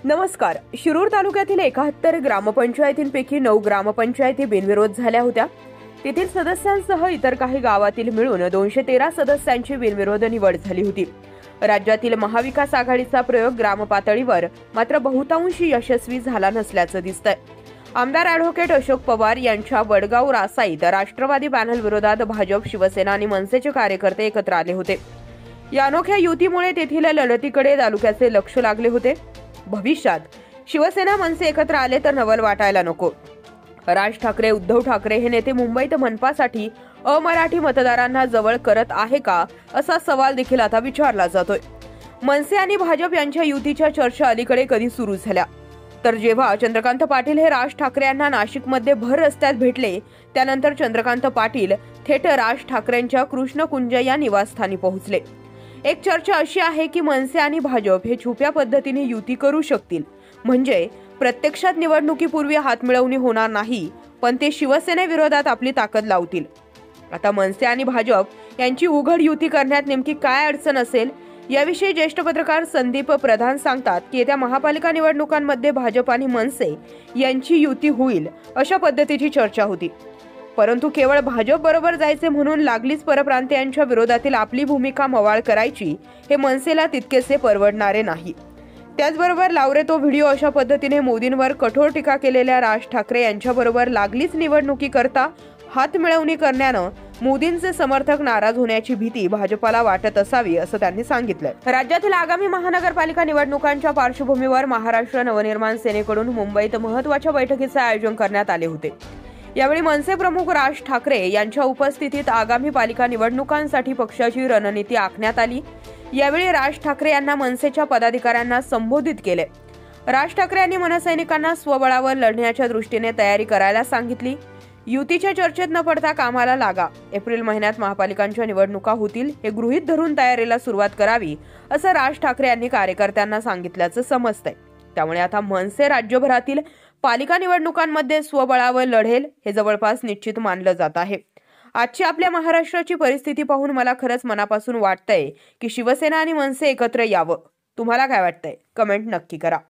नमस्कार. शिरूर तालुक्यातील 71 ग्रामपंचायतींपैकी 9 ग्रामपंचायती बिनविरोध झाल्या होत्या. तेथील सदस्यांसह इतर काही गावातील मिळून 213 सदस्यांची बिनविरोध निवड झाली होती. राज्यातील महाविकास आघाडीचा प्रयोग ग्रामपातळीवर मात्र बहुतांशी यशस्वी झाला नसल्याचं दिसतंय. आमदार ॲडव्होकेट अशोक पवार यांच्या वडगाव रासाईत राष्ट्रवादी पॅनल विरोधात भाजप, शिवसेना आणि मनसेचे कार्यकर्ते एकत्र आले होते. या अनोख्या युतीमुळे तेथील लढतीकडे तालुक्याचे लक्ष लागले होते. भविष्यात शिवसेना मनसे एकत्र आले तर नवल वाटायला नको. राज ठाकरे, उद्धव ठाकरे हे नेते मुंबईत मनपासाठी अमराठी मतदारांना जवळ करत आहे का, असा सवाल देखील आता विचारला जातोय. मनसे आणि भाजप यांच्या युतीच्या चर्चा अलीकडे कधी सुरू झाल्या तर जेव्हा चंद्रकांत पाटील हे राज ठाकरे यांना नाशिकमध्ये भर रस्त्यात भेटले, त्यानंतर चंद्रकांत पाटील थेट राज ठाकरेंच्या कृष्णकुंज या निवासस्थानी पोहोचले. एक चर्चा अशी आहे की मनसे आणि भाजप हे छुप्या पद्धतीने युती करू शकतील, म्हणजे प्रत्यक्षात निवडणुकीपूर्वी हातमिळवणी होणार नाही, पण ते शिवसेनेविरोधात आपली ताकद लावतील. आता मनसे आणि भाजप यांची उघड युती करण्यात नेमकी काय अडचण असेल, याविषयी ज्येष्ठ पत्रकार संदीप प्रधान सांगतात की येत्या महापालिका निवडणुकांमध्ये भाजप आणि मनसे यांची युती होईल अशा पद्धतीची चर्चा होती. परंतु केवळ भाजप बरोबर जायचे म्हणून लागलीच परप्रांतीयांच्या विरोधातील आपली भूमिका मवाळ करायची हे मनसेला तितकेसे परवडणारे नाही. त्याचबरोबर लावरे तो व्हिडिओ अशा पद्धतीने मोदींवर कठोर टीका केलेल्या राज ठाकरे यांच्याबरोबर लागलीच निवडणुकी करता हात मिळवणी करण्यानं मोदींचे समर्थक नाराज होण्याची भीती भाजपाला वाटत असावी, असं त्यांनी सांगितलं. राज्यातील आगामी महानगरपालिका निवडणुकांच्या पार्श्वभूमीवर महाराष्ट्र नवनिर्माण सेनेकडून मुंबईत महत्त्वाच्या बैठकीचे आयोजन करण्यात आले होते. यावेळी मनसे प्रमुख राज ठाकरे यांच्या उपस्थितीत आगामी पालिका निवडणुकांसाठी पक्षाची रणनीती आखण्यात आली. यावेळी राज ठाकरे यांना मनसेच्या पदाधिकाऱ्यांना संबोधित केले. राज ठाकरे यांनी मनसैनिकांना स्वबळावर लढण्याच्या दृष्टीने तयारी करायला सांगितली. युतीच्या चर्चेत न पडता कामाला लागा. एप्रिल महिन्यात महापालिकांच्या निवडणुका होतील हे गृहीत धरून तयारीला सुरुवात करावी, असं राज ठाकरे यांनी कार्यकर्त्यांना सांगितल्याचं समजतंय. त्यामुळे आता मनसे राज्यभरातील पालिका निवडणुकांमध्ये स्वबळावर लढेल हे जवळपास निश्चित मानलं जात आहे. आजची आपल्या महाराष्ट्राची परिस्थिती पाहून मला खरंच मनापासून वाटतंय की शिवसेना आणि मनसे एकत्र यावं. तुम्हाला काय वाटतंय? कमेंट नक्की करा.